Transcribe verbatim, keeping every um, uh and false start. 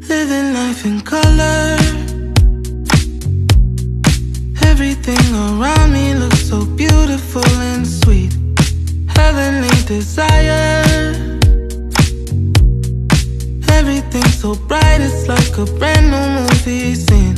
Living life in color. Everything around me looks so beautiful and sweet. Heavenly desire. Everything so bright, it's like a brand new movie scene.